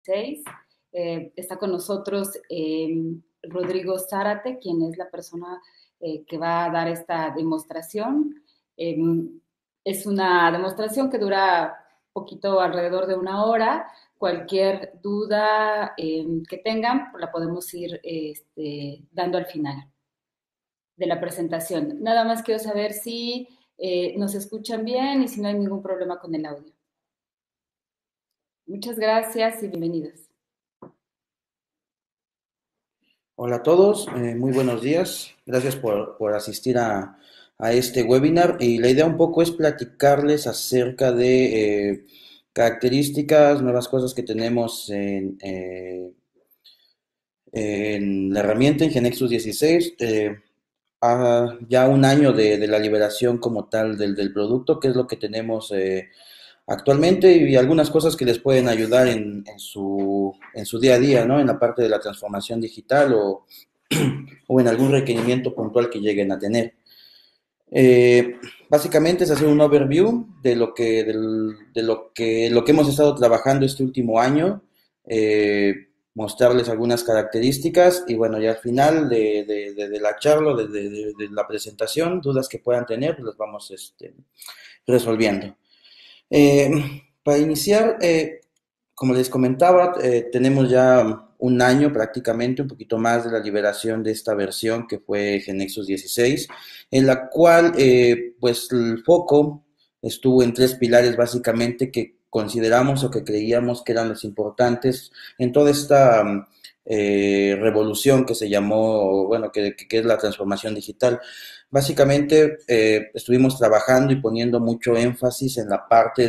16. Está con nosotros Rodrigo Zárate, quien es la persona que va a dar esta demostración. Es una demostración que dura poquito, alrededor de una hora. Cualquier duda que tengan, la podemos ir dando al final de la presentación. Nada más quiero saber si nos escuchan bien y si no hay ningún problema con el audio. Muchas gracias y bienvenidos. Hola a todos, muy buenos días. Gracias por asistir a este webinar y la idea un poco es platicarles acerca de características, nuevas cosas que tenemos en la herramienta Nginexus 16. Ya un año de la liberación como tal del producto, que es lo que tenemos actualmente y algunas cosas que les pueden ayudar en su día a día, ¿no? En la parte de la transformación digital o en algún requerimiento puntual que lleguen a tener. Básicamente es hacer un overview de lo que hemos estado trabajando este último año, mostrarles algunas características y bueno, ya al final de la charla, de la presentación, dudas que puedan tener, pues las vamos resolviendo. Eh, para iniciar, como les comentaba, tenemos ya un año prácticamente, un poquito más de la liberación de esta versión que fue Nginexus 16, en la cual pues el foco estuvo en tres pilares básicamente que consideramos o que creíamos que eran los importantes en toda esta revolución que se llamó, bueno, que es la transformación digital. Básicamente estuvimos trabajando y poniendo mucho énfasis en la parte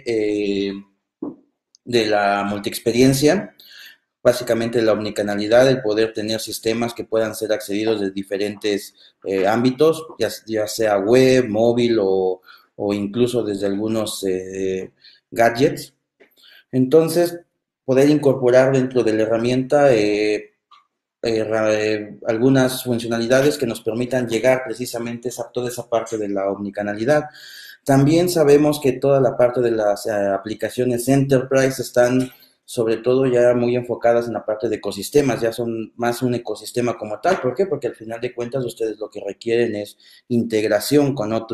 de la multiexperiencia, básicamente la omnicanalidad, el poder tener sistemas que puedan ser accedidos de diferentes ámbitos, ya sea web, móvil o incluso desde algunos gadgets. Entonces, poder incorporar dentro de la herramienta algunas funcionalidades que nos permitan llegar precisamente a toda esa parte de la omnicanalidad. También sabemos que toda la parte de las aplicaciones Enterprise están sobre todo ya muy enfocadas en la parte de ecosistemas, ya son más un ecosistema como tal. ¿Por qué? Porque al final de cuentas ustedes lo que requieren es integración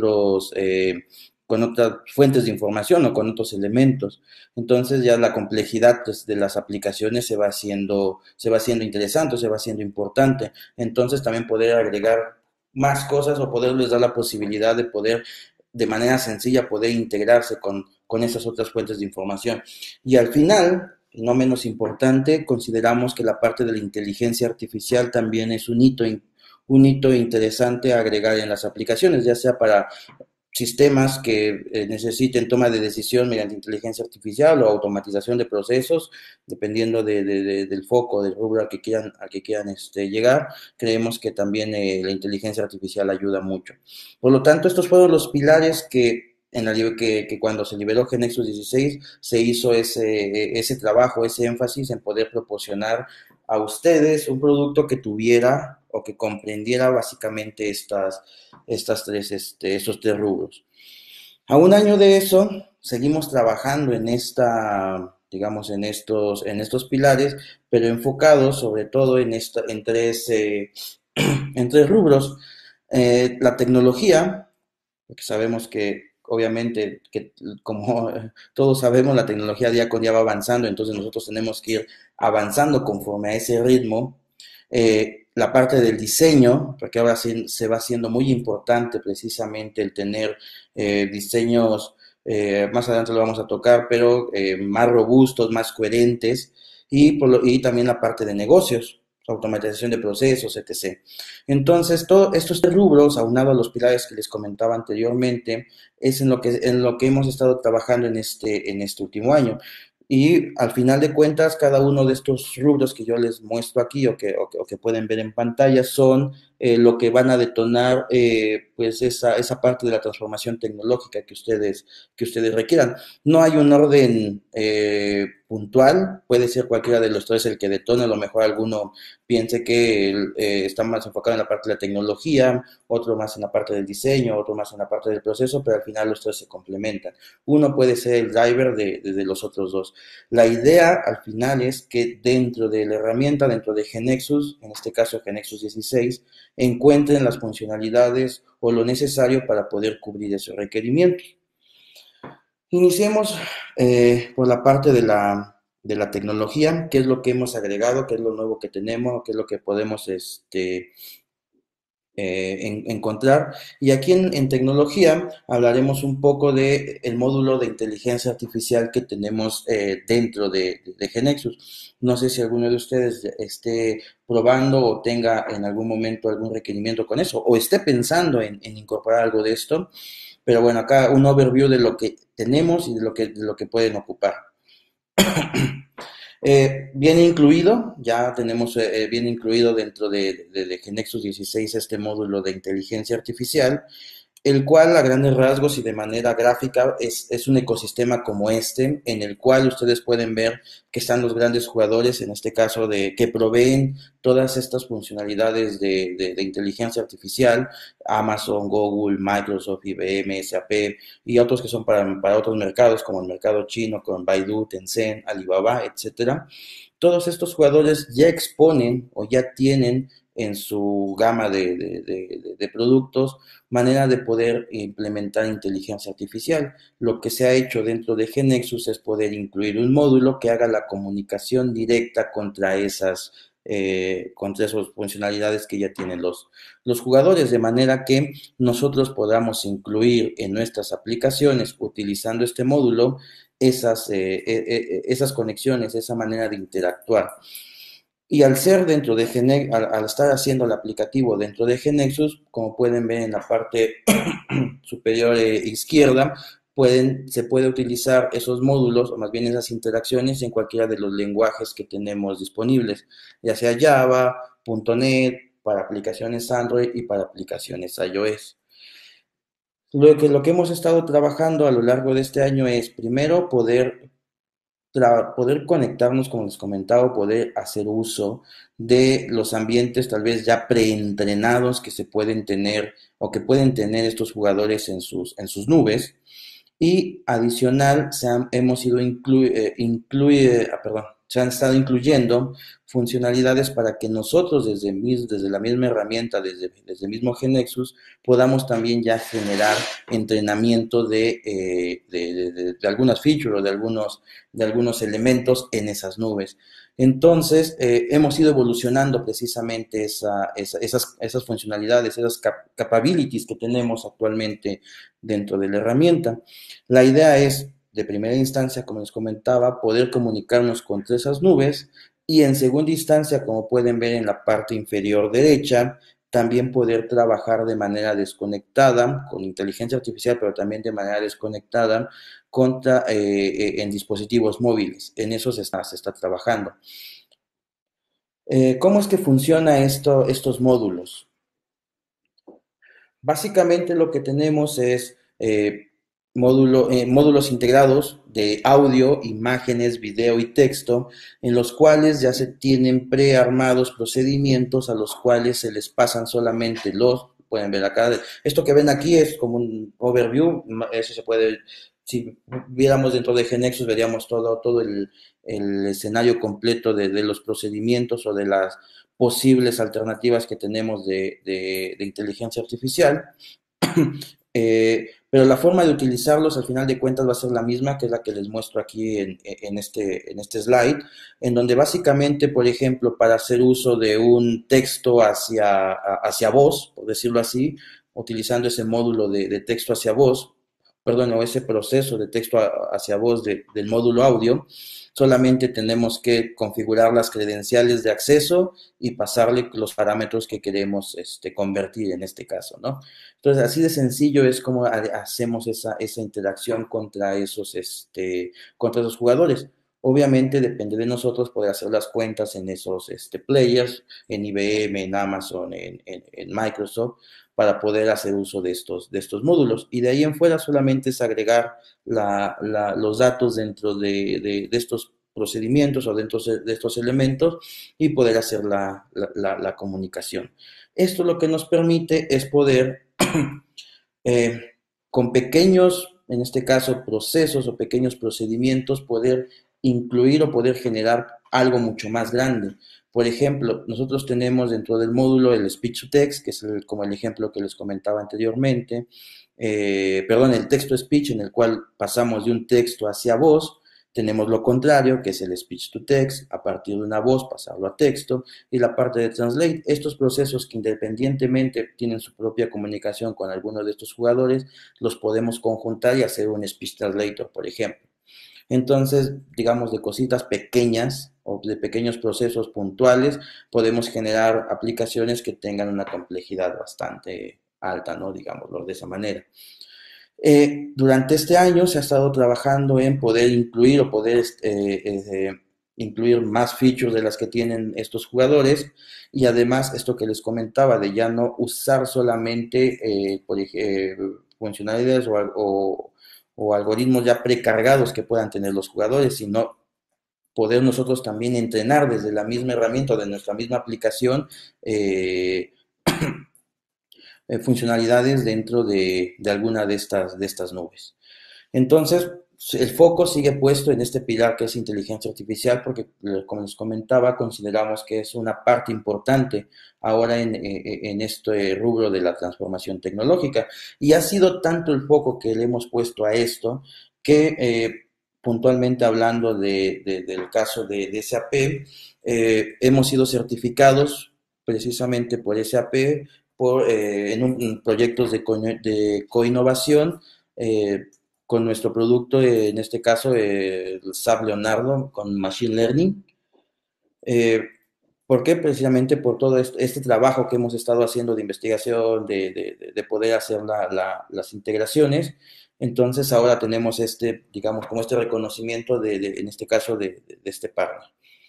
con otras fuentes de información o con otros elementos. Entonces ya la complejidad pues, de las aplicaciones se va haciendo interesante, se va haciendo importante. Entonces también poder agregar más cosas o poderles dar la posibilidad de poder de manera sencilla poder integrarse con esas otras fuentes de información. Y al final, y no menos importante, consideramos que la parte de la inteligencia artificial también es un hito interesante a agregar en las aplicaciones, ya sea para sistemas que necesiten toma de decisión mediante inteligencia artificial o automatización de procesos, dependiendo del foco, del rubro al que quieran llegar. Creemos que también la inteligencia artificial ayuda mucho. Por lo tanto, estos fueron los pilares que cuando se liberó Nginexus 16 se hizo ese trabajo, ese énfasis en poder proporcionar a ustedes un producto que tuviera o que comprendiera básicamente estos tres rubros. A un año de eso, seguimos trabajando digamos, en estos pilares, pero enfocados sobre todo en tres rubros. La tecnología, porque sabemos que obviamente, que como todos sabemos, la tecnología día con día va avanzando, entonces nosotros tenemos que ir avanzando conforme a ese ritmo. La parte del diseño, porque ahora se va haciendo muy importante precisamente el tener diseños, más adelante lo vamos a tocar, pero más robustos, más coherentes, y también la parte de negocios, automatización de procesos, etc. Entonces, todos estos tres rubros, aunado a los pilares que les comentaba anteriormente, es en lo que hemos estado trabajando en este último año. Y al final de cuentas, cada uno de estos rubros que yo les muestro aquí o que pueden ver en pantalla son lo que van a detonar pues esa parte de la transformación tecnológica que ustedes requieran. No hay un orden puntual, puede ser cualquiera de los tres el que detone, a lo mejor alguno piense que está más enfocado en la parte de la tecnología, otro más en la parte del diseño, otro más en la parte del proceso, pero al final los tres se complementan. Uno puede ser el driver de los otros dos. La idea al final es que dentro de la herramienta, dentro de GeneXus, en este caso GeneXus 16, encuentren las funcionalidades o lo necesario para poder cubrir esos requerimientos. Iniciemos por la parte de la tecnología, qué es lo que hemos agregado, qué es lo nuevo que tenemos, qué es lo que podemos encontrar. Y aquí en tecnología hablaremos un poco de el módulo de inteligencia artificial que tenemos dentro de GeneXus. No sé si alguno de ustedes esté probando o tenga en algún momento algún requerimiento con eso, o esté pensando en incorporar algo de esto. Pero bueno, acá un overview de lo que tenemos y de lo que pueden ocupar. Viene incluido, ya tenemos bien incluido dentro de GeneXus 16 este módulo de inteligencia artificial, el cual a grandes rasgos y de manera gráfica es un ecosistema como este, en el cual ustedes pueden ver que están los grandes jugadores, en este caso que proveen todas estas funcionalidades de inteligencia artificial, Amazon, Google, Microsoft, IBM, SAP y otros que son para otros mercados, como el mercado chino, con Baidu, Tencent, Alibaba, etcétera. Todos estos jugadores ya exponen o ya tienen en su gama de productos manera de poder implementar inteligencia artificial. Lo que se ha hecho dentro de GeneXus es poder incluir un módulo que haga la comunicación directa contra esas funcionalidades que ya tienen los jugadores, de manera que nosotros podamos incluir en nuestras aplicaciones, utilizando este módulo, esas conexiones, esa manera de interactuar. Y al ser dentro de al estar haciendo el aplicativo dentro de GeneXus, como pueden ver en la parte superior izquierda, se puede utilizar esos módulos, o más bien esas interacciones, en cualquiera de los lenguajes que tenemos disponibles, ya sea Java, .NET, para aplicaciones Android y para aplicaciones iOS. Lo que hemos estado trabajando a lo largo de este año es, primero, poder conectarnos, como les comentaba, poder hacer uso de los ambientes tal vez ya preentrenados que se pueden tener o que pueden tener estos jugadores en sus nubes. Y adicional, hemos ido se han estado incluyendo funcionalidades para que nosotros desde la misma herramienta, desde el mismo GeneXus, podamos también ya generar entrenamiento de algunas features o de algunos elementos en esas nubes. Entonces, hemos ido evolucionando precisamente esas funcionalidades, esas capabilities que tenemos actualmente dentro de la herramienta. La idea es, de primera instancia, como les comentaba, poder comunicarnos con esas nubes y en segunda instancia, como pueden ver en la parte inferior derecha, también poder trabajar de manera desconectada, con inteligencia artificial, pero también de manera desconectada, en dispositivos móviles. En eso se está trabajando. ¿Cómo es que funciona estos módulos? Básicamente lo que tenemos es módulos integrados de audio, imágenes, video y texto, en los cuales ya se tienen prearmados procedimientos a los cuales se les pasan solamente pueden ver acá, esto que ven aquí es como un overview, eso se puede, si viéramos dentro de GeneXus veríamos todo el escenario completo de los procedimientos o de las posibles alternativas que tenemos de inteligencia artificial. Pero la forma de utilizarlos al final de cuentas va a ser la misma, que es la que les muestro aquí en este slide, en donde básicamente, por ejemplo, para hacer uso de un texto hacia voz, por decirlo así, utilizando ese módulo de texto hacia voz, perdón, o ese proceso de texto hacia voz del módulo audio, solamente tenemos que configurar las credenciales de acceso y pasarle los parámetros que queremos convertir en este caso, ¿no? Entonces, así de sencillo es como hacemos esa interacción contra esos jugadores. Obviamente depende de nosotros poder hacer las cuentas en esos players, en IBM, en Amazon, en Microsoft, para poder hacer uso de estos módulos. Y de ahí en fuera solamente es agregar los datos dentro de estos procedimientos o dentro de estos elementos y poder hacer la comunicación. Esto lo que nos permite es poder, eh, con pequeños, en este caso, procesos o pequeños procedimientos, poder incluir o poder generar algo mucho más grande. Por ejemplo, nosotros tenemos dentro del módulo el speech to text, que es como el ejemplo que les comentaba anteriormente, perdón, el texto speech en el cual pasamos de un texto hacia voz. Tenemos lo contrario, que es el speech to text, a partir de una voz pasarlo a texto, y la parte de translate. Estos procesos que independientemente tienen su propia comunicación con algunos de estos jugadores, los podemos conjuntar y hacer un speech translator, por ejemplo. Entonces, digamos, de cositas pequeñas o de pequeños procesos puntuales, podemos generar aplicaciones que tengan una complejidad bastante alta, ¿no? Digámoslo de esa manera. Durante este año se ha estado trabajando en poder incluir o poder incluir más features de las que tienen estos jugadores, y además esto que les comentaba de ya no usar solamente funcionalidades o algoritmos ya precargados que puedan tener los jugadores, sino poder nosotros también entrenar desde la misma herramienta o de nuestra misma aplicación eh, funcionalidades dentro de alguna de estas nubes. Entonces, el foco sigue puesto en este pilar que es inteligencia artificial, porque, como les comentaba, consideramos que es una parte importante ahora en este rubro de la transformación tecnológica. Y ha sido tanto el foco que le hemos puesto a esto que, puntualmente hablando del caso de SAP, hemos sido certificados precisamente por SAP en proyectos de coinnovación, eh, con nuestro producto, en este caso el SAP Leonardo con Machine Learning. Eh, ¿Por qué? Precisamente por todo este trabajo que hemos estado haciendo de investigación, de poder hacer las integraciones. Entonces ahora tenemos digamos, como este reconocimiento en este caso de este partner.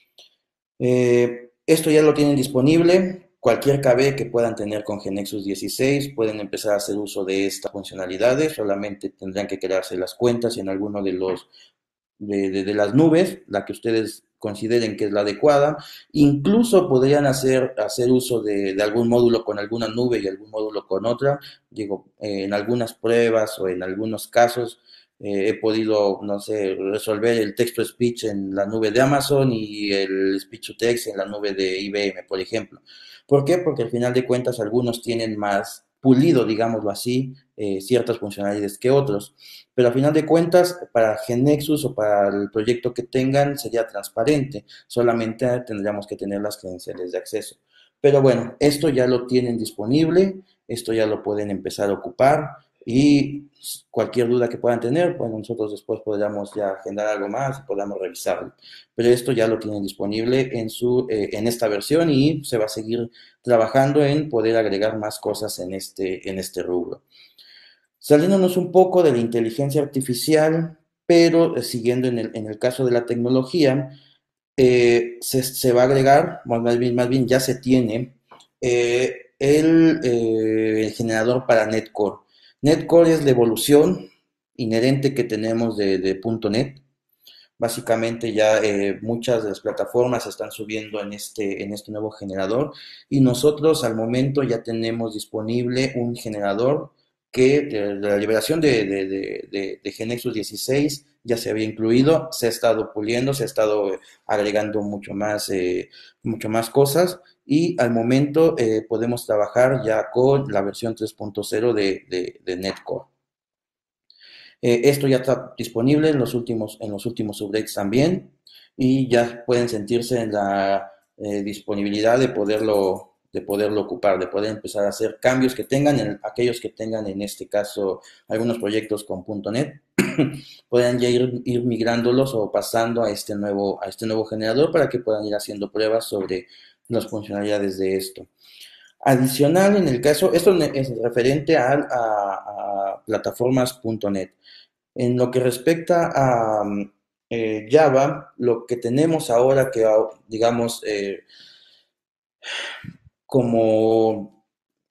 Esto ya lo tienen disponible. Cualquier KB que puedan tener con GeneXus 16 pueden empezar a hacer uso de estas funcionalidades. Solamente tendrán que crearse las cuentas en alguno de las nubes, la que ustedes consideren que es la adecuada. Incluso podrían hacer uso de algún módulo con alguna nube y algún módulo con otra. Digo, en algunas pruebas o en algunos casos he podido, no sé, resolver el texto speech en la nube de Amazon y el speech to text en la nube de IBM, por ejemplo. ¿Por qué? Porque al final de cuentas algunos tienen más pulido, digámoslo así, ciertas funcionalidades que otros. Pero al final de cuentas, para GeneXus o para el proyecto que tengan, sería transparente. Solamente tendríamos que tener las credenciales de acceso. Pero bueno, esto ya lo tienen disponible, esto ya lo pueden empezar a ocupar, y cualquier duda que puedan tener, pues nosotros después podríamos ya agendar algo más y podamos revisarlo. Pero esto ya lo tienen disponible en esta versión, y se va a seguir trabajando en poder agregar más cosas en este rubro. Saliéndonos un poco de la inteligencia artificial, pero siguiendo en el caso de la tecnología, se va a agregar, bueno, más bien ya se tiene, el generador para Netcore. Netcore es la evolución inherente que tenemos de .NET. Básicamente ya muchas de las plataformas están subiendo en este nuevo generador, y nosotros al momento ya tenemos disponible un generador que de la liberación de GeneXus 16 ya se había incluido, se ha estado puliendo, se ha estado agregando mucho más cosas, y al momento podemos trabajar ya con la versión 3.0 de Netcore. Esto ya está disponible en los últimos updates también, y ya pueden sentirse en la disponibilidad de poderlo ocupar, de poder empezar a hacer cambios que tengan, aquellos que tengan en este caso algunos proyectos con .NET, puedan ya ir migrándolos o pasando a este nuevo generador para que puedan ir haciendo pruebas sobre las funcionalidades de esto. Adicional, en el caso, esto es referente a plataformas .NET. En lo que respecta Java, lo que tenemos ahora que, digamos, como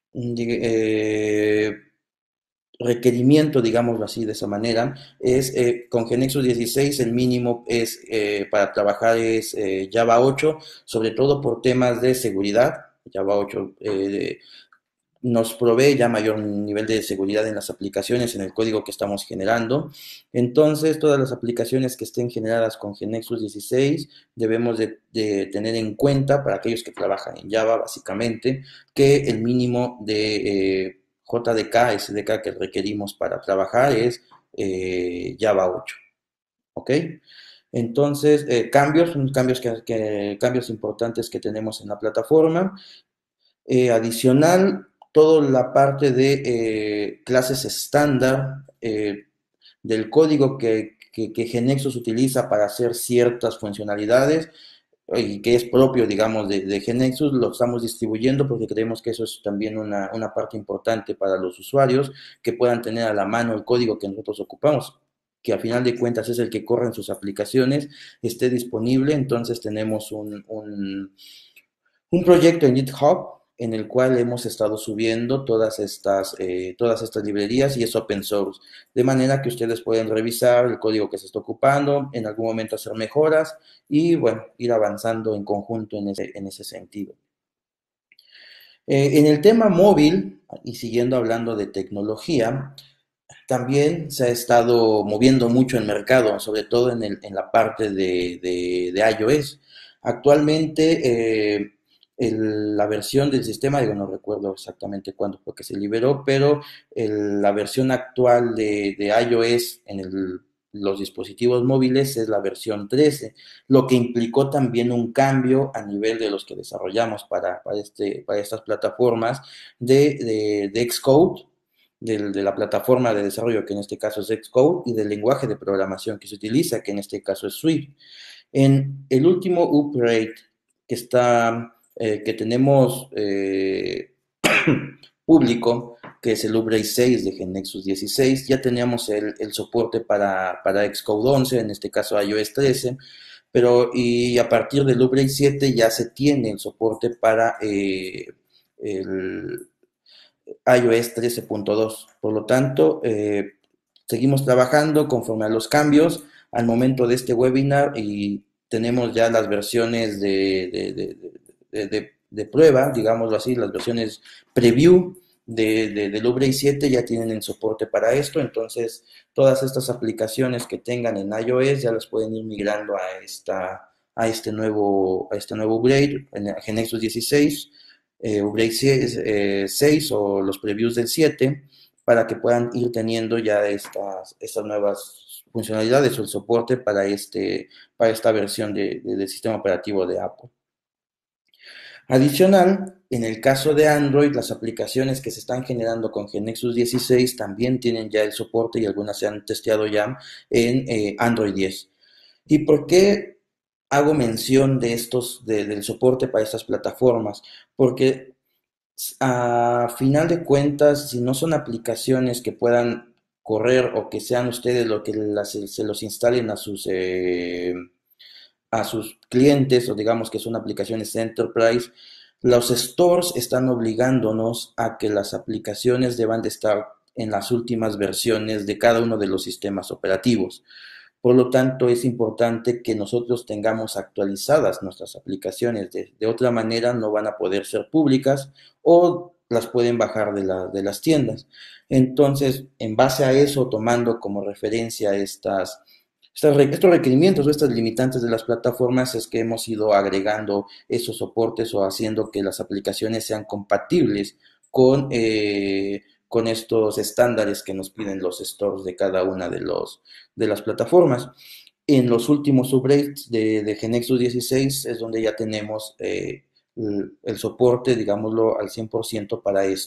eh, requerimiento, digámoslo así, de esa manera, es con GeneXus 16 el mínimo es para trabajar es Java 8, sobre todo por temas de seguridad. Java 8 nos provee ya mayor nivel de seguridad en las aplicaciones, en el código que estamos generando. Entonces, todas las aplicaciones que estén generadas con GeneXus 16 debemos de tener en cuenta, para aquellos que trabajan en Java, básicamente, que el mínimo de JDK, SDK que requerimos para trabajar es Java 8. ¿Ok? Entonces, cambios importantes que tenemos en la plataforma. Adicional, toda la parte de clases estándar del código que GeneXus utiliza para hacer ciertas funcionalidades y que es propio, digamos, de GeneXus, lo estamos distribuyendo porque creemos que eso es también una parte importante para los usuarios, que puedan tener a la mano el código que nosotros ocupamos, que a final de cuentas es el que corre en sus aplicaciones, esté disponible. Entonces tenemos un proyecto en GitHub en el cual hemos estado subiendo todas estas librerías, y es open source, de manera que ustedes pueden revisar el código que se está ocupando, en algún momento hacer mejoras y, bueno, ir avanzando en conjunto en ese sentido. En el tema móvil, y siguiendo hablando de tecnología, también se ha estado moviendo mucho el mercado, sobre todo en la parte de iOS. Actualmente, la versión del sistema, digo, no recuerdo exactamente cuándo fue que se liberó, pero la versión actual de iOS en los dispositivos móviles es la versión 13, lo que implicó también un cambio a nivel de los que desarrollamos para estas plataformas de Xcode, de la plataforma de desarrollo, que en este caso es Xcode, y del lenguaje de programación que se utiliza, que en este caso es Swift. En el último upgrade que tenemos público, que es el upgrade 6 de GeneXus 16, ya teníamos el soporte para Xcode 11, en este caso iOS 13, y a partir del upgrade 7 ya se tiene el soporte para el iOS 13.2. Por lo tanto, seguimos trabajando conforme a los cambios al momento de este webinar, y tenemos ya las versiones de prueba, digámoslo así, las versiones preview del Upgrade 7 ya tienen el soporte para esto. Entonces, todas estas aplicaciones que tengan en iOS ya las pueden ir migrando a este nuevo upgrade, en GeneXus 16, Upgrade 6 o los previews del 7, para que puedan ir teniendo ya estas nuevas funcionalidades o el soporte para esta versión del sistema operativo de Apple. Adicional, en el caso de Android, las aplicaciones que se están generando con GeneXus 16 también tienen ya el soporte, y algunas se han testeado ya en Android 10. ¿Y por qué hago mención del soporte para estas plataformas? Porque a final de cuentas, si no son aplicaciones que puedan correr, o que sean ustedes lo que se los instalen a sus clientes, o digamos que son aplicaciones enterprise, los stores están obligándonos a que las aplicaciones deban de estar en las últimas versiones de cada uno de los sistemas operativos. Por lo tanto, es importante que nosotros tengamos actualizadas nuestras aplicaciones. De otra manera, no van a poder ser públicas, o las pueden bajar de las tiendas. Entonces, en base a eso, tomando como referencia estos requerimientos o estas limitantes de las plataformas, es que hemos ido agregando esos soportes, o haciendo que las aplicaciones sean compatibles con estos estándares que nos piden los stores de cada una de las plataformas. En los últimos upgrades de GeneXus 16 es donde ya tenemos el soporte, digámoslo, al 100%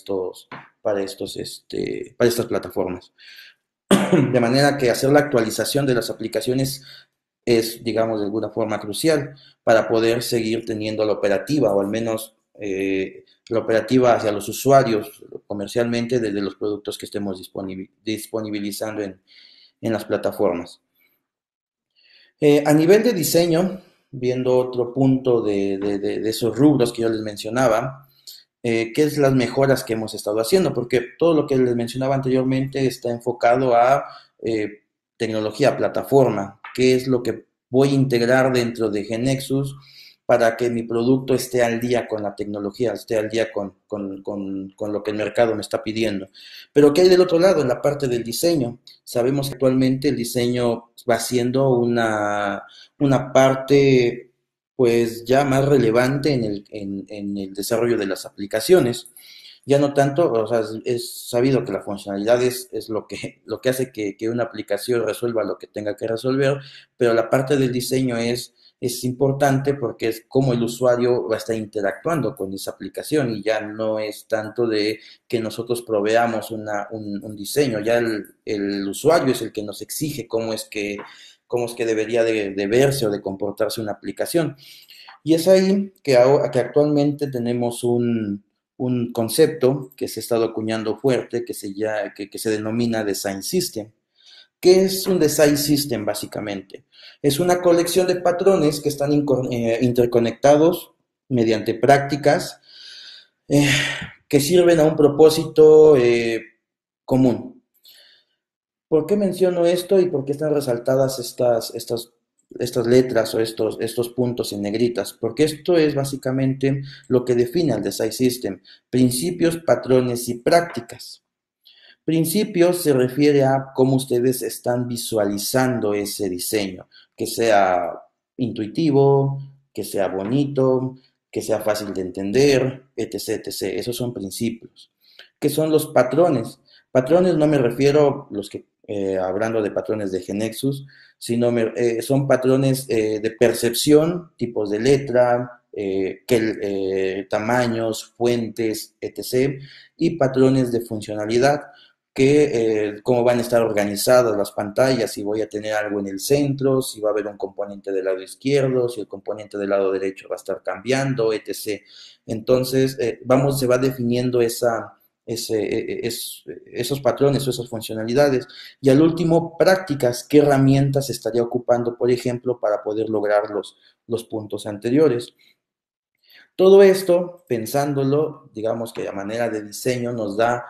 para estas plataformas. De manera que hacer la actualización de las aplicaciones es, digamos, de alguna forma crucial para poder seguir teniendo la operativa, o al menos la operativa hacia los usuarios comercialmente, desde los productos que estemos disponibilizando en las plataformas. A nivel de diseño, viendo otro punto de esos rubros que yo les mencionaba, qué es las mejoras que hemos estado haciendo, porque todo lo que les mencionaba anteriormente está enfocado a eh, tecnología, plataforma, qué es lo que voy a integrar dentro de Genexus para que mi producto esté al día con la tecnología, esté al día con lo que el mercado me está pidiendo. Pero ¿qué hay del otro lado, en la parte del diseño? Sabemos que actualmente el diseño va siendo una parte pues ya más relevante en el desarrollo de las aplicaciones. Ya no tanto, o sea, es sabido que la funcionalidad es lo que hace que una aplicación resuelva lo que tenga que resolver, pero la parte del diseño es importante porque es cómo el usuario va a estar interactuando con esa aplicación y ya no es tanto de que nosotros proveamos un diseño, ya el usuario es el que nos exige cómo es que debería de verse o de comportarse una aplicación. Y es ahí que actualmente tenemos un concepto que se ha estado acuñando fuerte, que se denomina Design System. ¿Qué es un Design System básicamente? Es una colección de patrones que están interconectados mediante prácticas eh, que sirven a un propósito común. ¿Por qué menciono esto y por qué están resaltadas estas letras o estos puntos en negritas? Porque esto es básicamente lo que define al Design System, principios, patrones y prácticas. Principios se refiere a cómo ustedes están visualizando ese diseño, que sea intuitivo, que sea bonito, que sea fácil de entender, etc, etc. Esos son principios. ¿Qué son los patrones? Patrones no me refiero los que hablando de patrones de Genexus, sino son patrones de percepción, tipos de letra, tamaños, fuentes, etc. Y patrones de funcionalidad cómo van a estar organizadas las pantallas, si voy a tener algo en el centro, si va a haber un componente del lado izquierdo, si el componente del lado derecho va a estar cambiando, etc. Entonces, se va definiendo esos patrones o esas funcionalidades. Y al último, prácticas, qué herramientas estaría ocupando, por ejemplo, para poder lograr los puntos anteriores. Todo esto, pensándolo, digamos que a manera de diseño nos da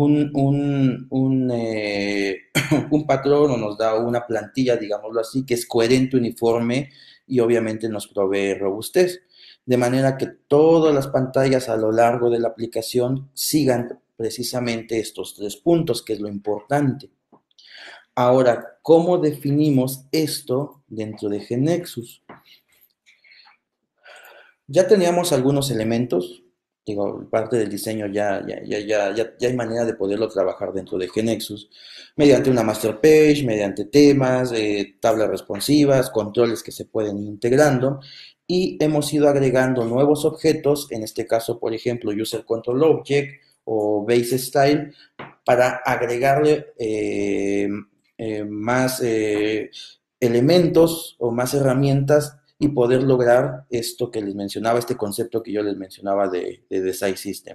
un patrón o nos da una plantilla, digámoslo así, que es coherente, uniforme y obviamente nos provee robustez. De manera que todas las pantallas a lo largo de la aplicación sigan precisamente estos tres puntos, que es lo importante. Ahora, ¿cómo definimos esto dentro de GeneXus? Ya teníamos algunos elementos, digo, parte del diseño ya hay manera de poderlo trabajar dentro de GeneXus, mediante una master page, mediante temas, tablas responsivas, controles que se pueden ir integrando, y hemos ido agregando nuevos objetos, en este caso, por ejemplo, User Control Object o Base Style, para agregarle más elementos o más herramientas y poder lograr esto que les mencionaba, este concepto que yo les mencionaba de Design System.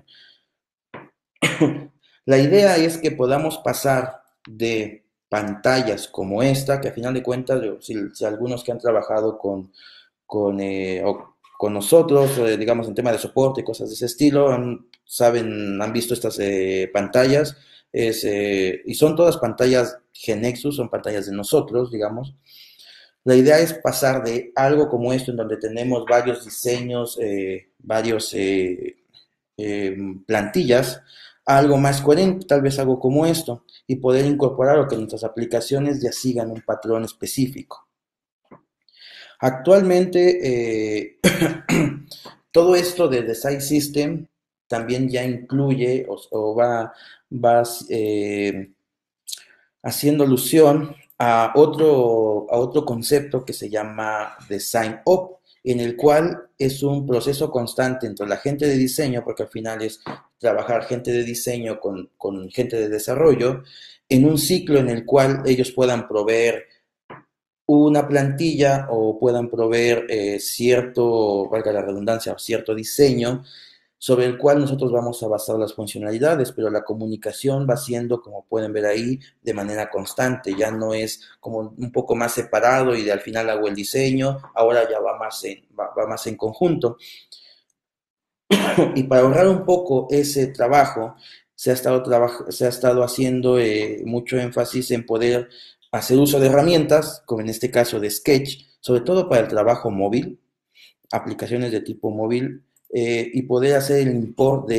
La idea es que podamos pasar de pantallas como esta, que a final de cuentas, si algunos que han trabajado con nosotros, digamos en tema de soporte y cosas de ese estilo, han visto estas pantallas, y son todas pantallas Genexus, son pantallas de nosotros, digamos. La idea es pasar de algo como esto, en donde tenemos varios diseños, varios plantillas, a algo más coherente, tal vez algo como esto, y poder incorporar o que nuestras aplicaciones ya sigan un patrón específico. Actualmente, todo esto de Design System también ya incluye o va haciendo alusión a otro concepto que se llama Design Up, en el cual es un proceso constante entre la gente de diseño, porque al final es trabajar gente de diseño con gente de desarrollo, en un ciclo en el cual ellos puedan proveer una plantilla o puedan proveer cierto, valga la redundancia, cierto diseño sobre el cual nosotros vamos a basar las funcionalidades, pero la comunicación va siendo, como pueden ver ahí, de manera constante, ya no es como un poco más separado y de al final hago el diseño, ahora ya va más en conjunto. Y para ahorrar un poco ese trabajo, se ha estado haciendo mucho énfasis en poder hacer uso de herramientas, como en este caso de Sketch, sobre todo para el trabajo móvil, aplicaciones de tipo móvil, y poder hacer el import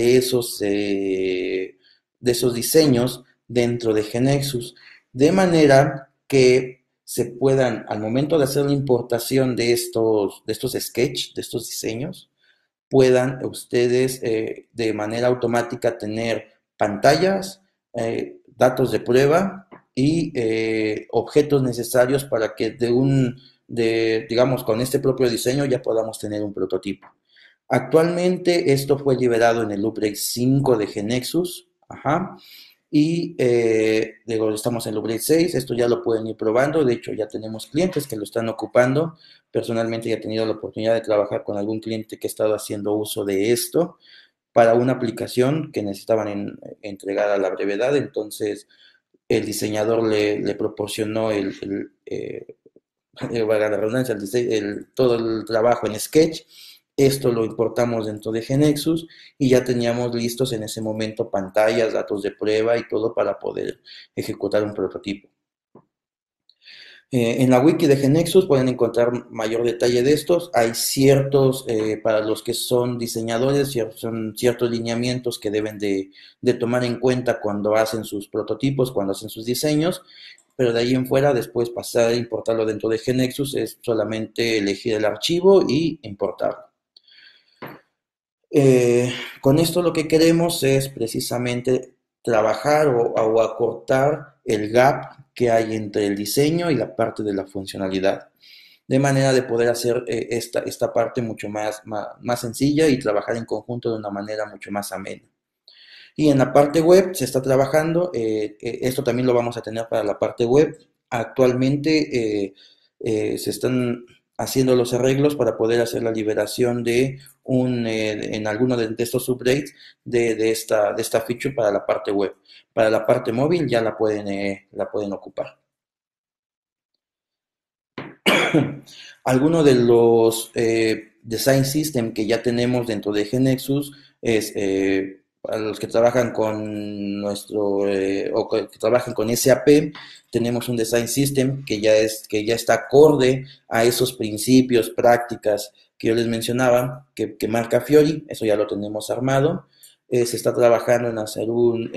de esos diseños dentro de GeneXus, de manera que se puedan, al momento de hacer la importación de estos sketch, de estos diseños, puedan ustedes de manera automática tener pantallas, datos de prueba y objetos necesarios para que digamos, con este propio diseño ya podamos tener un prototipo. Actualmente esto fue liberado en el upgrade 5 de GeneXus, ajá, y luego estamos en el upgrade 6, esto ya lo pueden ir probando, de hecho ya tenemos clientes que lo están ocupando, personalmente ya he tenido la oportunidad de trabajar con algún cliente que ha estado haciendo uso de esto para una aplicación que necesitaban entregar a la brevedad, entonces el diseñador le proporcionó valga la redundancia, todo el trabajo en Sketch. Esto lo importamos dentro de GeneXus y ya teníamos listos en ese momento pantallas, datos de prueba y todo para poder ejecutar un prototipo. En la wiki de GeneXus pueden encontrar mayor detalle de estos. Hay ciertos, para los que son diseñadores, son ciertos lineamientos que deben de tomar en cuenta cuando hacen sus prototipos, cuando hacen sus diseños, pero de ahí en fuera, después pasar a importarlo dentro de GeneXus es solamente elegir el archivo y importarlo. Con esto lo que queremos es precisamente trabajar o acortar el gap que hay entre el diseño y la parte de la funcionalidad, de manera de poder hacer esta parte mucho más sencilla y trabajar en conjunto de una manera mucho más amena. Y en la parte web se está trabajando, esto también lo vamos a tener para la parte web. Actualmente se están haciendo los arreglos para poder hacer la liberación de en alguno de estos updates de esta feature para la parte web. Para la parte móvil ya la pueden ocupar. Algunos de los design system que ya tenemos dentro de GeneXus es para los que trabajan con que trabajan con SAP, tenemos un design system que ya está acorde a esos principios, prácticas que yo les mencionaba, que marca Fiori, eso ya lo tenemos armado. Se está trabajando en hacer un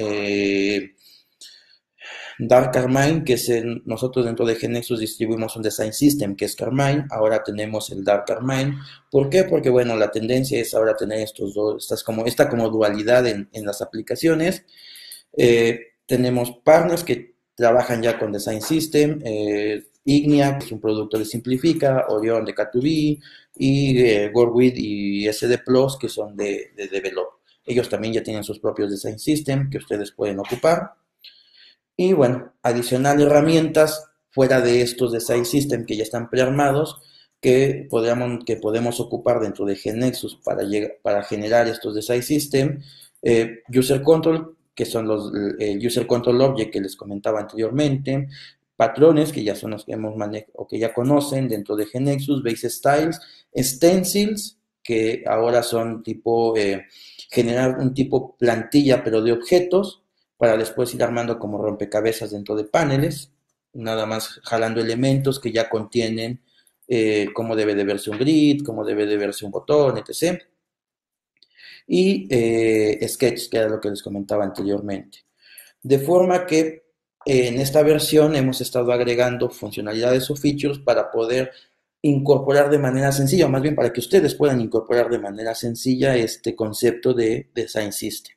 Dark Carmine, nosotros dentro de GeneXus distribuimos un design system que es Carmine, ahora tenemos el Dark Carmine. ¿Por qué? Porque bueno, la tendencia es ahora tener esta como dualidad en las aplicaciones. Tenemos partners que trabajan ya con design system, Ignia, que es un producto de Simplifica, Orion de K2B y Gorwit y SD Plus, que son de Develop. Ellos también ya tienen sus propios design system que ustedes pueden ocupar. Y bueno, adicional herramientas fuera de estos design system que ya están prearmados que podemos ocupar dentro de GeneXus para generar estos design system, user control, que son el user control object que les comentaba anteriormente, patrones que ya son los que hemos manejado o que ya conocen dentro de GeneXus, base styles, stencils, que ahora son tipo generar un tipo plantilla pero de objetos para después ir armando como rompecabezas dentro de paneles, nada más jalando elementos que ya contienen cómo debe de verse un grid, cómo debe de verse un botón, etc. Y Sketch, que era lo que les comentaba anteriormente. De forma que en esta versión hemos estado agregando funcionalidades o features para poder incorporar de manera sencilla, o más bien para que ustedes puedan incorporar de manera sencilla este concepto de Design System.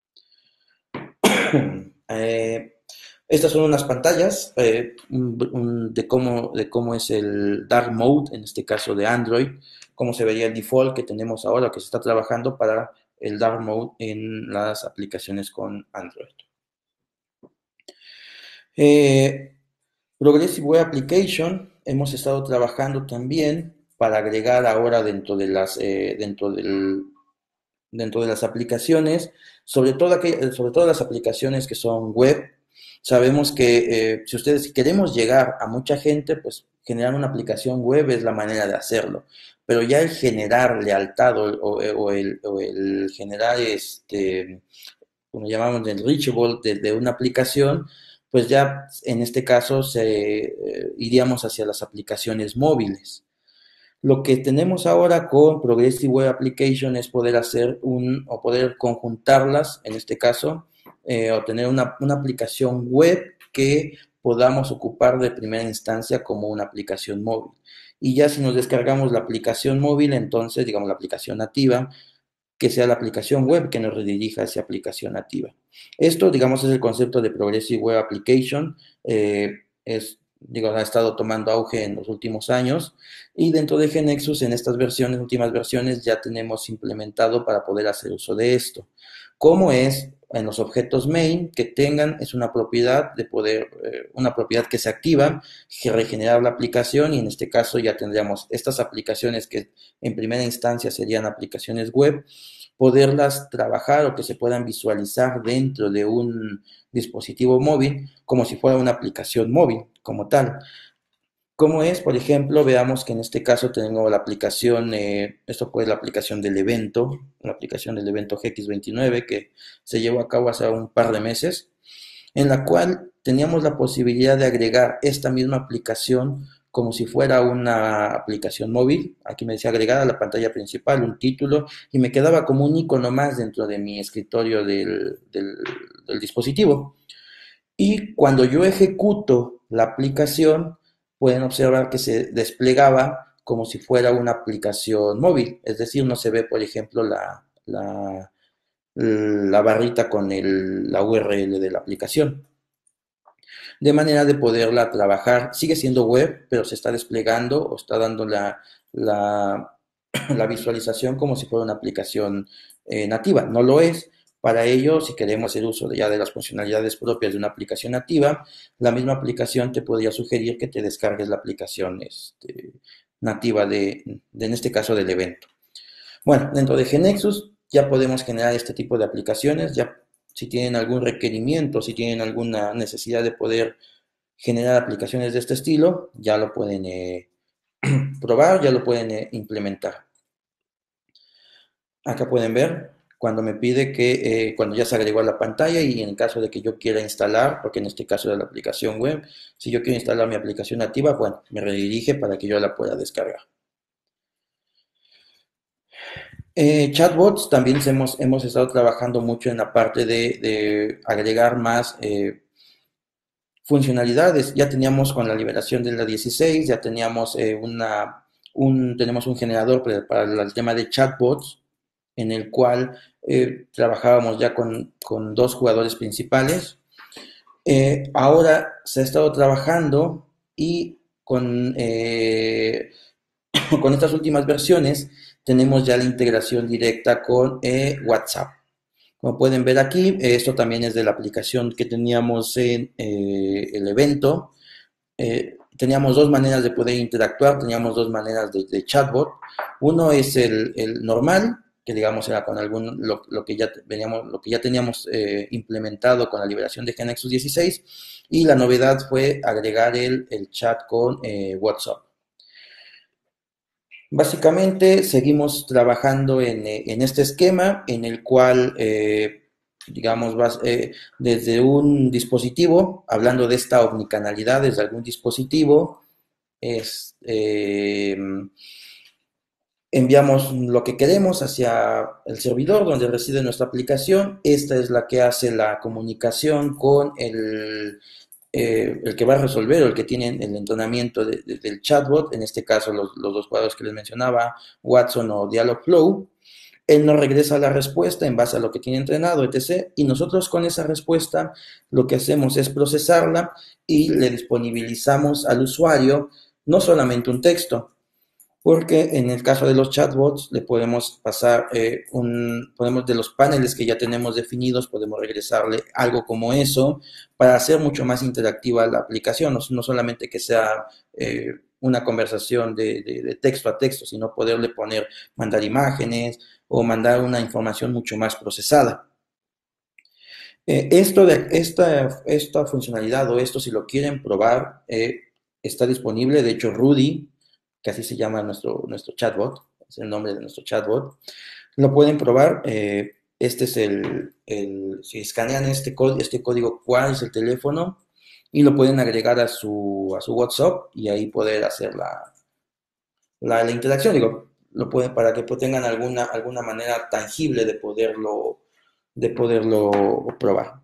Estas son unas pantallas de cómo es el Dark Mode, en este caso de Android, cómo se vería el default que tenemos ahora, que se está trabajando para el Dark Mode en las aplicaciones con Android. Progressive Web Application, hemos estado trabajando también para agregar ahora dentro del dentro de las aplicaciones, sobre todo las aplicaciones que son web. Sabemos que si ustedes si queremos llegar a mucha gente, pues generar una aplicación web es la manera de hacerlo. Pero ya el generar lealtad o el generar como llamamos el reachable de una aplicación, pues ya en este caso iríamos hacia las aplicaciones móviles. Lo que tenemos ahora con Progressive Web Application es poder o poder conjuntarlas, en este caso, o tener una aplicación web que podamos ocupar de primera instancia como una aplicación móvil. Y ya si nos descargamos la aplicación móvil, entonces, digamos, la aplicación nativa, que sea la aplicación web que nos redirija hacia aplicación nativa. Esto, digamos, es el concepto de Progressive Web Application. Ha estado tomando auge en los últimos años y dentro de GNexus en estas últimas versiones, ya tenemos implementado para poder hacer uso de esto. Como es en los objetos main que tengan, es una propiedad una propiedad que se activa, que regenerar la aplicación y en este caso ya tendríamos estas aplicaciones que en primera instancia serían aplicaciones web, poderlas trabajar o que se puedan visualizar dentro de un dispositivo móvil como si fuera una aplicación móvil como tal. Como es, por ejemplo, veamos que en este caso tengo la aplicación, esto fue la aplicación la aplicación del evento GX29 que se llevó a cabo hace un par de meses, en la cual teníamos la posibilidad de agregar esta misma aplicación como si fuera una aplicación móvil. Aquí me decía agregar a la pantalla principal un título y me quedaba como un icono más dentro de mi escritorio del dispositivo. Y cuando yo ejecuto la aplicación, pueden observar que se desplegaba como si fuera una aplicación móvil. Es decir, no se ve, por ejemplo, la barrita con la URL de la aplicación. De manera de poderla trabajar. Sigue siendo web, pero se está desplegando o está dando la, la visualización como si fuera una aplicación nativa. No lo es. Para ello, si queremos hacer uso ya de las funcionalidades propias de una aplicación nativa, la misma aplicación te podría sugerir que te descargues la aplicación nativa en este caso, del evento. Bueno, dentro de GNexus ya podemos generar este tipo de aplicaciones. Ya si tienen algún requerimiento, si tienen alguna necesidad de poder generar aplicaciones de este estilo, ya lo pueden probar, ya lo pueden implementar. Acá pueden ver cuando me pide cuando ya se agregó a la pantalla y en el caso de que yo quiera instalar, porque en este caso de la aplicación web, si yo quiero instalar mi aplicación nativa, bueno, me redirige para que yo la pueda descargar. Chatbots, también hemos estado trabajando mucho en la parte de agregar más funcionalidades. Ya teníamos con la liberación de la 16, ya teníamos tenemos un generador para el tema de chatbots, en el cual trabajábamos ya con dos jugadores principales. Ahora se ha estado trabajando y con estas últimas versiones tenemos ya la integración directa con WhatsApp. Como pueden ver aquí, esto también es de la aplicación que teníamos en el evento. Teníamos dos maneras de poder interactuar, teníamos dos maneras de chatbot. Uno es el normal, que digamos era con lo que ya teníamos implementado con la liberación de GNexus 16, y la novedad fue agregar el chat con WhatsApp. Básicamente seguimos trabajando en este esquema en el cual, digamos, desde un dispositivo, hablando de esta omnicanalidad, desde algún dispositivo, enviamos lo que queremos hacia el servidor donde reside nuestra aplicación. Esta es la que hace la comunicación con el que va a resolver o el que tiene el entrenamiento del chatbot, en este caso los dos jugadores que les mencionaba, Watson o Dialogflow. Él nos regresa la respuesta en base a lo que tiene entrenado, etc. Y nosotros con esa respuesta lo que hacemos es procesarla y le disponibilizamos al usuario no solamente un texto, porque en el caso de los chatbots le podemos pasar de los paneles que ya tenemos definidos, podemos regresarle algo como eso para hacer mucho más interactiva la aplicación, no solamente que sea una conversación de texto a texto, sino poderle mandar imágenes o mandar una información mucho más procesada. Esta funcionalidad o esto, si lo quieren probar, está disponible. De hecho, Rudy, que así se llama nuestro chatbot, es el nombre de nuestro chatbot, lo pueden probar. Este es si escanean este código cuál es el teléfono y lo pueden agregar a su WhatsApp y ahí poder hacer la interacción. Digo, lo pueden para que tengan alguna manera tangible de poderlo probar.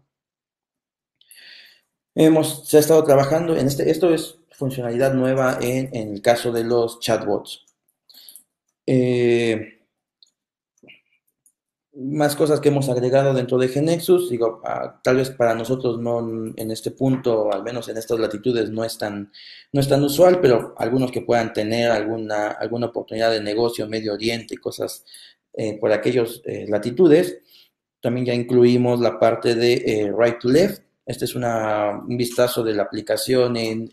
Se ha estado trabajando en esto es funcionalidad nueva en el caso de los chatbots. Más cosas que hemos agregado dentro de GeneXus, digo, tal vez para nosotros no en este punto, al menos en estas latitudes, no es tan usual, pero algunos que puedan tener alguna oportunidad de negocio en Medio Oriente y cosas por aquellas latitudes, también ya incluimos la parte de Right to Left. Este es un vistazo de la aplicación en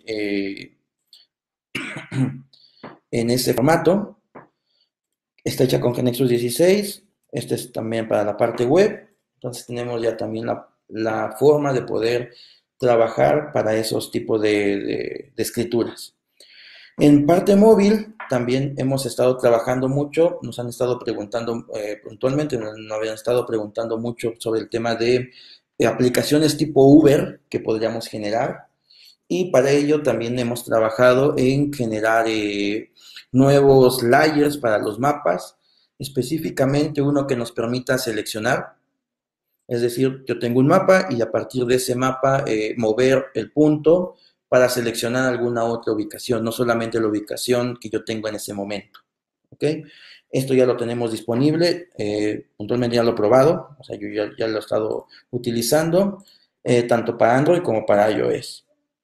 ese formato. Está hecha con GeneXus 16. Este es también para la parte web. Entonces tenemos ya también la forma de poder trabajar para esos tipos de escrituras. En parte móvil también hemos estado trabajando mucho. Nos han estado preguntando puntualmente, nos habían estado preguntando mucho sobre el tema de aplicaciones tipo Uber que podríamos generar. Y para ello también hemos trabajado en generar nuevos layers para los mapas, específicamente uno que nos permita seleccionar. Es decir, yo tengo un mapa y a partir de ese mapa mover el punto para seleccionar alguna otra ubicación, no solamente la ubicación que yo tengo en ese momento. ¿Ok? Esto ya lo tenemos disponible, puntualmente ya lo he probado, o sea, yo ya lo he estado utilizando, tanto para Android como para iOS.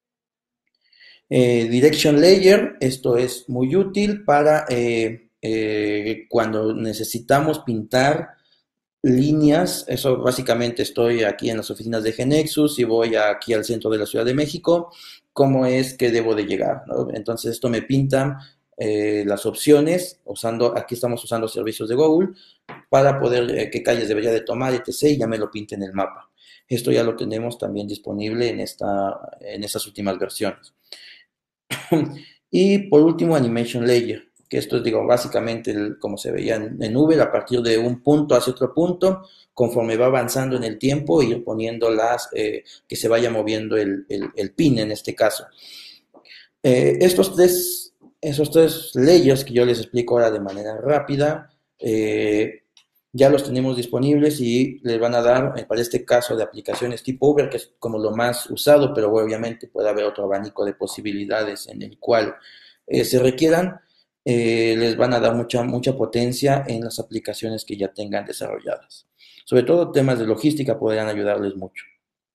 Direction Layer, esto es muy útil para cuando necesitamos pintar líneas. Eso básicamente estoy aquí en las oficinas de GeneXus y voy aquí al centro de la Ciudad de México, cómo es que debo de llegar, ¿no? Entonces esto me pinta las opciones, aquí estamos usando servicios de Google para poder qué calles debería de tomar, etc. y ya me lo pinta en el mapa. Esto ya lo tenemos también disponible en estas últimas versiones. Y por último, Animation Layer, que esto es, digo, básicamente como se veía en Uber, a partir de un punto hacia otro punto, conforme va avanzando en el tiempo, ir poniendo que se vaya moviendo el pin en este caso. Esos tres layers que yo les explico ahora de manera rápida, ya los tenemos disponibles y les van a dar, para este caso de aplicaciones tipo Uber, que es como lo más usado, pero obviamente puede haber otro abanico de posibilidades en el cual se requieran, les van a dar mucha potencia en las aplicaciones que ya tengan desarrolladas. Sobre todo temas de logística podrían ayudarles mucho.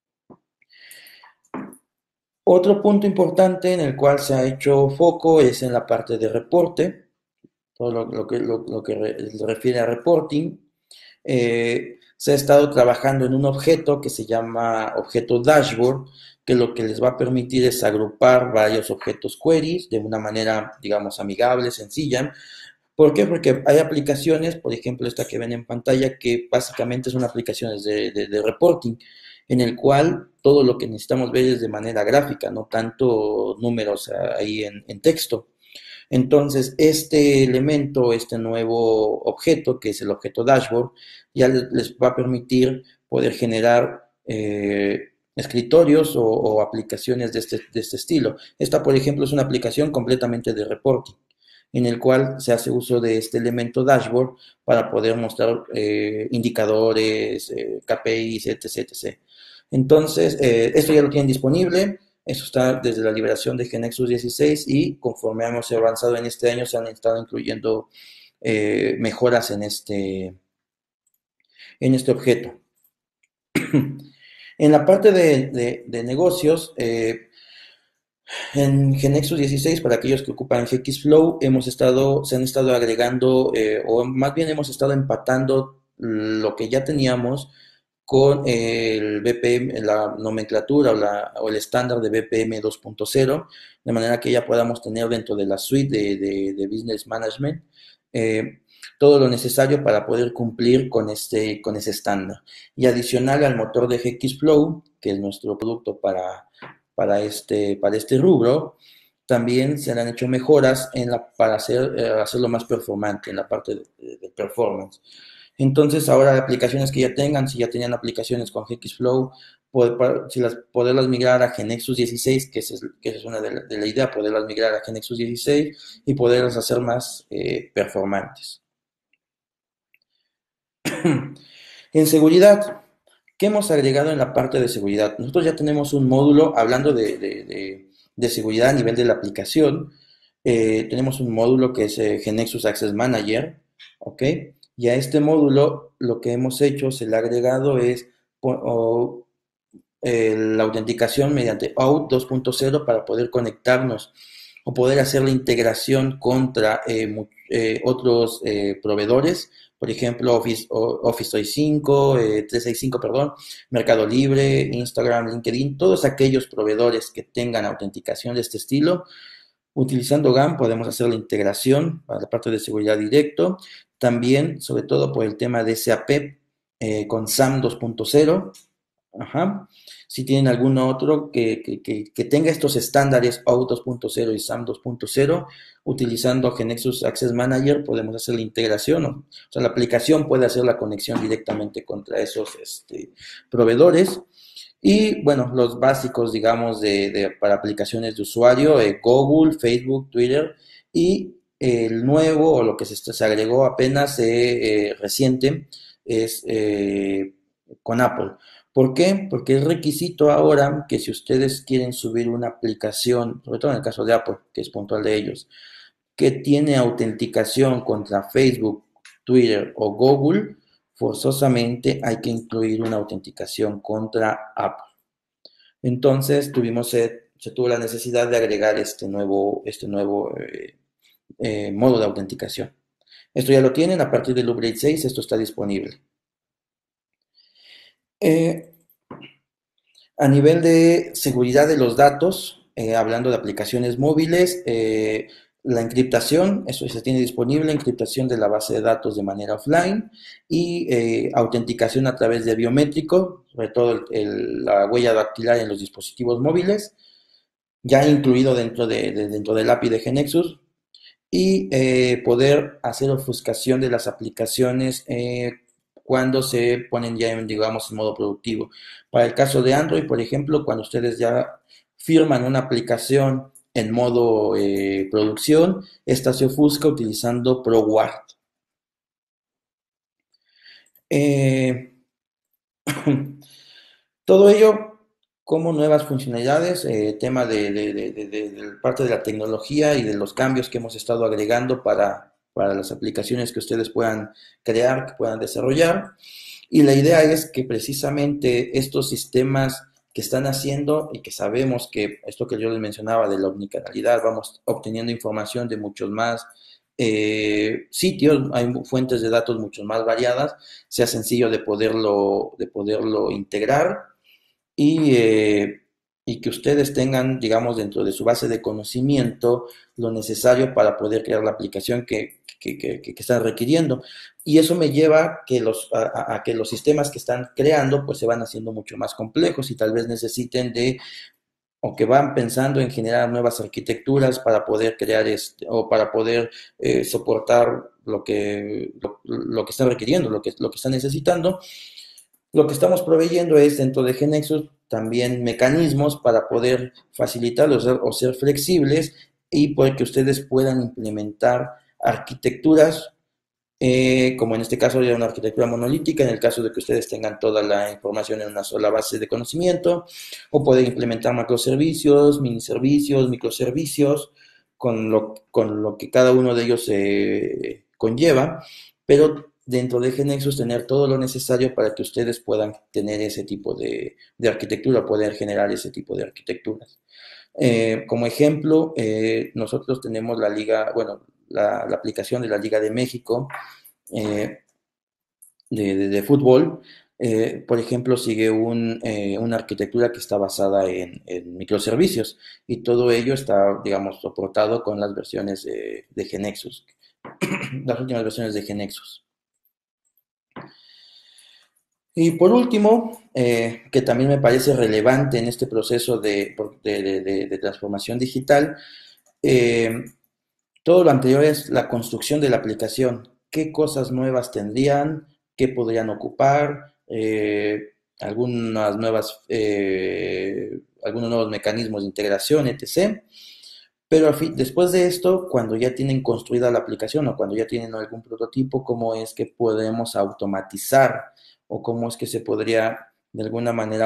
Otro punto importante en el cual se ha hecho foco es en la parte de reporte, todo lo que refiere a reporting. Se ha estado trabajando en un objeto que se llama objeto dashboard, que lo que les va a permitir es agrupar varios objetos queries de una manera, digamos, amigable, sencilla. ¿Por qué? Porque hay aplicaciones, por ejemplo, esta que ven en pantalla, que básicamente son aplicaciones de reporting, en el cual todo lo que necesitamos ver es de manera gráfica, no tanto números ahí en texto. Entonces, este elemento, este nuevo objeto, que es el objeto dashboard, ya les va a permitir poder generar escritorios o aplicaciones de este estilo. Esta, por ejemplo, es una aplicación completamente de reporting, en el cual se hace uso de este elemento dashboard para poder mostrar indicadores, KPIs, etc. Entonces, esto ya lo tienen disponible. Eso está desde la liberación de GeneXus 16 y conforme hemos avanzado en este año se han estado incluyendo mejoras en este objeto. En la parte de negocios, en GeneXus 16, para aquellos que ocupan GXFlow, se han estado agregando, o más bien hemos estado empatando lo que ya teníamos con el BPM, la nomenclatura o el estándar de BPM 2.0, de manera que ya podamos tener dentro de la suite de Business Management eh, todo lo necesario para poder cumplir con ese estándar. Y adicional al motor de GXFlow, que es nuestro producto para este rubro, también se han hecho mejoras para hacerlo más performante en la parte de performance. Entonces, ahora aplicaciones que ya tengan, si ya tenían aplicaciones con GXFlow, poderlas migrar a GeneXus 16, que esa es una de la idea, poderlas migrar a GeneXus 16 y poderlas hacer más performantes. En seguridad, ¿qué hemos agregado en la parte de seguridad? Nosotros ya tenemos un módulo hablando de seguridad a nivel de la aplicación. Tenemos un módulo que es GeneXus Access Manager, ¿ok? Y a este módulo lo que hemos hecho, se le ha agregado es la autenticación mediante OAuth 2.0 para poder conectarnos o poder hacer la integración contra otros proveedores, por ejemplo, Office 365, 365, perdón, Mercado Libre, Instagram, LinkedIn, todos aquellos proveedores que tengan autenticación de este estilo. Utilizando GAM podemos hacer la integración para la parte de seguridad directo, también, sobre todo por el tema de SAP con SAM 2.0. Ajá. Si tienen algún otro que tenga estos estándares OAuth 2.0 y SAM 2.0, utilizando GeneXus Access Manager podemos hacer la integración. O sea, la aplicación puede hacer la conexión directamente contra esos proveedores. Y bueno, los básicos, digamos, para aplicaciones de usuario, Google, Facebook, Twitter, y el nuevo o lo que se agregó apenas reciente es con Apple. ¿Por qué? Porque es requisito ahora que si ustedes quieren subir una aplicación, sobre todo en el caso de Apple, que es puntual de ellos, que tiene autenticación contra Facebook, Twitter o Google, forzosamente hay que incluir una autenticación contra Apple. Entonces se tuvo la necesidad de agregar este nuevo modo de autenticación. Esto ya lo tienen, a partir del upgrade 6 esto está disponible. Eh, a nivel de seguridad de los datos, hablando de aplicaciones móviles, la encriptación, eso se tiene disponible, encriptación de la base de datos de manera offline y autenticación a través de biométrico, sobre todo la huella dactilar en los dispositivos móviles, ya incluido dentro del API de GeneXus, y poder hacer ofuscación de las aplicaciones cuando se ponen ya digamos, en modo productivo. Para el caso de Android, por ejemplo, cuando ustedes ya firman una aplicación en modo producción, esta se ofusca utilizando ProWard. Eh, Todo ello como nuevas funcionalidades, tema de parte de la tecnología y de los cambios que hemos estado agregando para las aplicaciones que ustedes puedan crear, que puedan desarrollar. Y la idea es que precisamente estos sistemas que están haciendo y que sabemos que esto que yo les mencionaba de la omnicanalidad, vamos obteniendo información de muchos más sitios, hay fuentes de datos mucho más variadas, sea sencillo de poderlo integrar y y que ustedes tengan, digamos, dentro de su base de conocimiento lo necesario para poder crear la aplicación que están requiriendo. Y eso me lleva que a que los sistemas que están creando pues se van haciendo mucho más complejos y tal vez necesiten o que van pensando en generar nuevas arquitecturas para poder crear o para poder soportar lo que están requiriendo, lo que están necesitando. Lo que estamos proveyendo es dentro de GeneXus también mecanismos para poder facilitarlos o ser flexibles y poder que ustedes puedan implementar arquitecturas, como en este caso ya una arquitectura monolítica, en el caso de que ustedes tengan toda la información en una sola base de conocimiento, o poder implementar macroservicios, miniservicios, microservicios, con lo que cada uno de ellos conlleva, pero dentro de GeneXus tener todo lo necesario para que ustedes puedan tener ese tipo de arquitectura, poder generar ese tipo de arquitecturas. Como ejemplo, nosotros tenemos la liga, bueno, la aplicación de la Liga de México eh, de fútbol, Por ejemplo, sigue una arquitectura que está basada en microservicios y todo ello está, digamos, soportado con las versiones de GNexus, las últimas versiones de GNexus. Y por último, que también me parece relevante en este proceso de transformación digital, eh, todo lo anterior es la construcción de la aplicación. ¿Qué cosas nuevas tendrían? ¿Qué podrían ocupar? Algunos nuevos mecanismos de integración, etc. Pero después de esto, cuando ya tienen construida la aplicación o cuando ya tienen algún prototipo, ¿cómo es que podemos automatizar o cómo es que se podría de alguna manera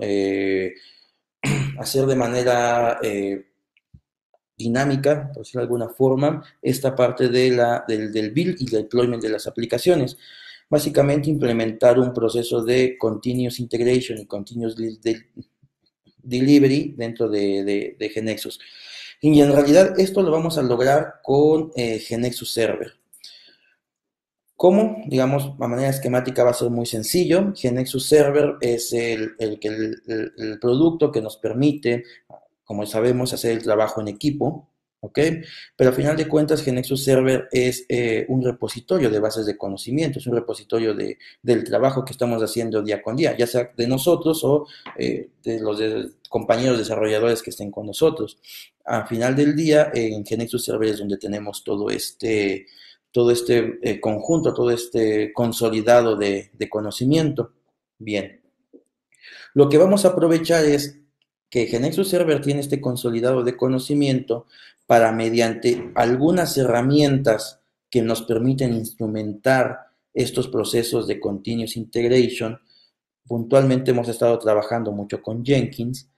hacer de manera dinámica, por decirlo de alguna forma, esta parte del build y deployment de las aplicaciones? Básicamente implementar un proceso de continuous integration y continuous delivery dentro de GNexus. Y en realidad esto lo vamos a lograr con GNexus Server. ¿Cómo? Digamos, a manera esquemática va a ser muy sencillo. GNexus Server es el producto que nos permite, como sabemos, hacer el trabajo en equipo, ¿ok? Pero al final de cuentas, GNexus Server es un repositorio de bases de conocimiento, es un repositorio del trabajo que estamos haciendo día con día, ya sea de nosotros o de los compañeros desarrolladores que estén con nosotros. Al final del día, en GNexus Server es donde tenemos todo este conjunto, todo este consolidado de conocimiento. Bien, lo que vamos a aprovechar es que GeneXus Server tiene este consolidado de conocimiento para, mediante algunas herramientas que nos permiten instrumentar estos procesos de continuous integration, puntualmente hemos estado trabajando mucho con Jenkins,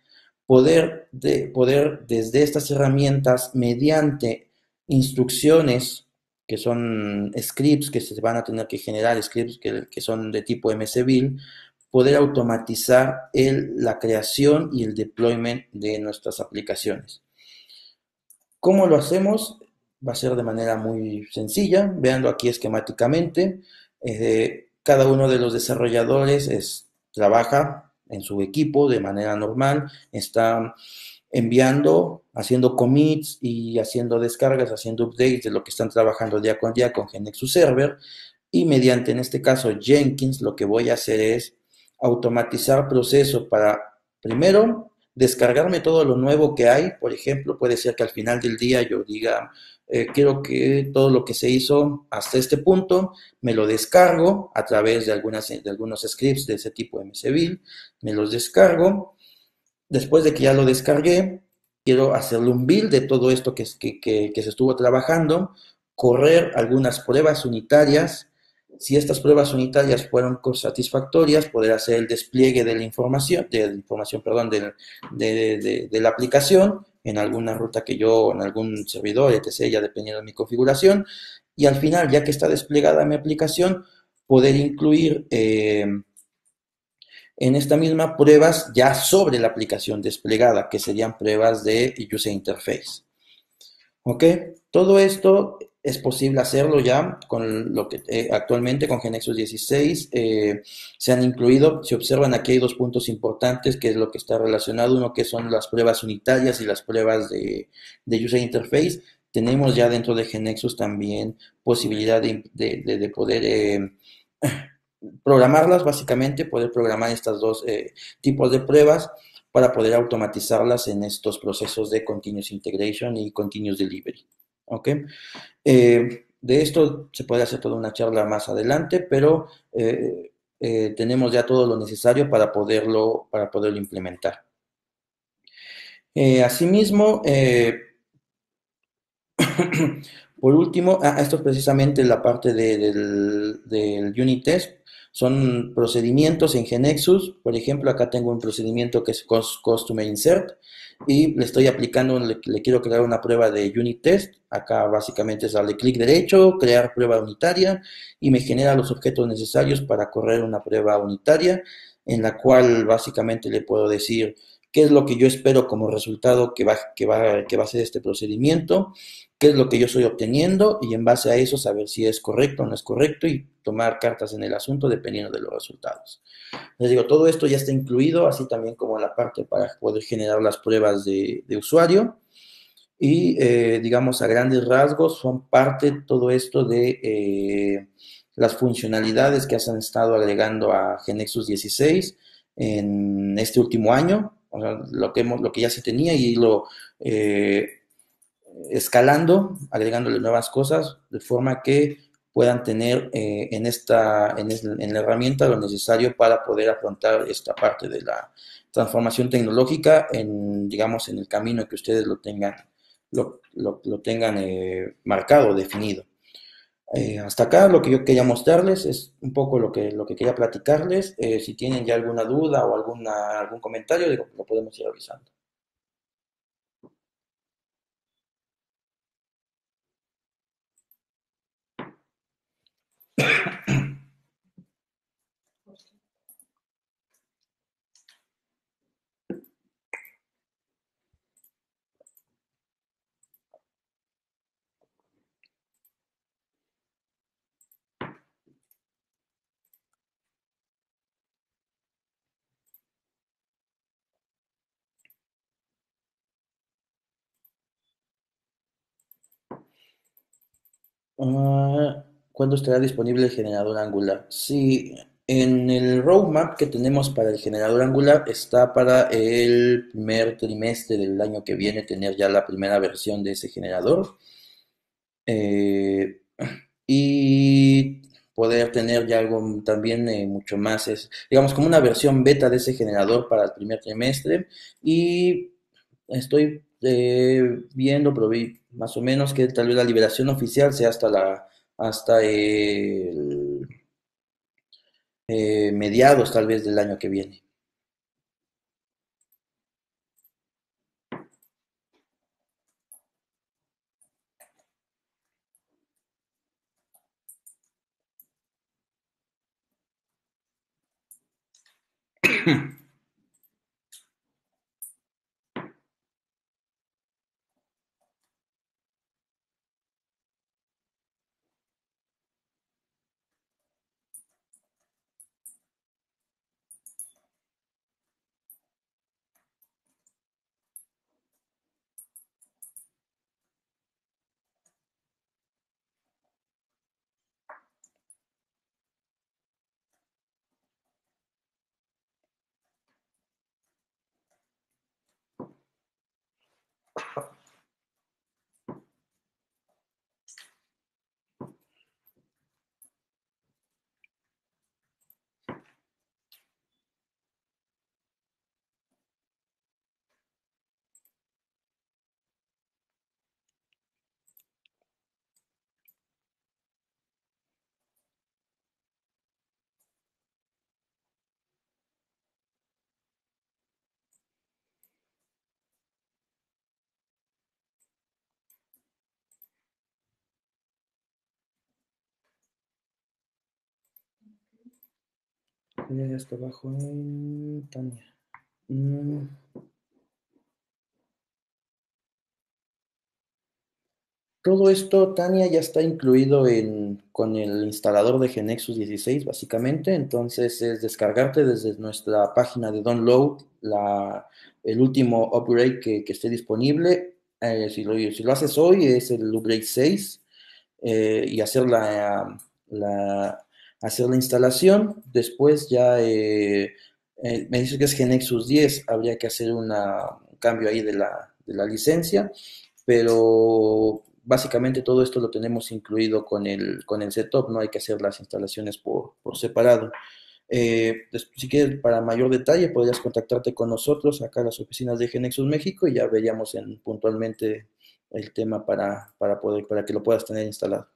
poder desde estas herramientas, mediante instrucciones que son scripts que se van a tener que generar, scripts que son de tipo MSVille, poder automatizar la creación y el deployment de nuestras aplicaciones. ¿Cómo lo hacemos? Va a ser de manera muy sencilla, veanlo aquí esquemáticamente. Cada uno de los desarrolladores trabaja en su equipo de manera normal, está enviando, haciendo commits y haciendo descargas, haciendo updates de lo que están trabajando día con día con GeneXus Server, y mediante, en este caso, Jenkins, lo que voy a hacer es automatizar procesos para, primero, descargarme todo lo nuevo que hay. Por ejemplo, puede ser que al final del día yo diga, quiero que todo lo que se hizo hasta este punto me lo descargo a través de algunos scripts de ese tipo MSVille, me los descargo. Después de que ya lo descargué, quiero hacerle un build de todo esto que se estuvo trabajando, correr algunas pruebas unitarias. Si estas pruebas unitarias fueron satisfactorias, poder hacer el despliegue perdón, de la aplicación en alguna ruta en algún servidor, etc., ya dependiendo de mi configuración. Y al final, ya que está desplegada mi aplicación, poder incluir en esta misma pruebas ya sobre la aplicación desplegada, que serían pruebas de User Interface. ¿Ok? Todo esto es posible hacerlo ya con lo que actualmente con GeneXus 16 se han incluido. Se observan aquí hay dos puntos importantes, que es lo que está relacionado, uno que son las pruebas unitarias y las pruebas de User Interface. Tenemos ya dentro de GeneXus también posibilidad de poder programarlas, básicamente, poder programar estos dos tipos de pruebas para poder automatizarlas en estos procesos de continuous integration y continuous delivery. ¿Ok? De esto se puede hacer toda una charla más adelante, pero tenemos ya todo lo necesario para poderlo implementar. Asimismo, por último, esto es precisamente la parte del unit test. Son procedimientos en GeneXus. Por ejemplo, acá tengo un procedimiento que es Customer Insert y le estoy aplicando, le quiero crear una prueba de unit test. Acá básicamente es darle clic derecho, crear prueba unitaria y me genera los objetos necesarios para correr una prueba unitaria, en la cual básicamente le puedo decir qué es lo que yo espero como resultado que va a ser este procedimiento, qué es lo que yo estoy obteniendo y en base a eso saber si es correcto o no es correcto y tomar cartas en el asunto dependiendo de los resultados. Les digo, todo esto ya está incluido, así también como la parte para poder generar las pruebas de usuario y digamos a grandes rasgos son parte de todo esto de las funcionalidades que se han estado agregando a GeneXus 16 en este último año, o sea, lo que ya se tenía y lo escalando, agregándole nuevas cosas, de forma que puedan tener en la herramienta lo necesario para poder afrontar esta parte de la transformación tecnológica en, digamos, en el camino que ustedes lo tengan marcado, definido. Hasta acá lo que yo quería mostrarles es un poco lo que quería platicarles. Si tienen ya alguna duda o algún comentario, digo, lo podemos ir revisando. ¿Cuándo estará disponible el generador Angular? Sí, en el roadmap que tenemos para el generador Angular está para el primer trimestre del año que viene tener ya la primera versión de ese generador eh, y poder tener ya algo también mucho más, digamos como una versión beta de ese generador para el primer trimestre y estoy viendo, pero vi más o menos que tal vez la liberación oficial sea hasta el mediados tal vez del año que viene. Ya está abajo en Tania. Mm, Todo esto, Tania, ya está incluido con el instalador de GeneXus 16, básicamente. Entonces es descargarte desde nuestra página de download el último upgrade que esté disponible. Si lo haces hoy es el upgrade 6 y la- hacer la instalación. Después ya me dice que es GeneXus 10, habría que hacer un cambio ahí de la licencia, pero básicamente todo esto lo tenemos incluido con el setup, no hay que hacer las instalaciones por separado. Si quieres, para mayor detalle, podrías contactarte con nosotros acá en las oficinas de Genexus México y ya veríamos puntualmente el tema para que lo puedas tener instalado.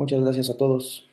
Muchas gracias a todos.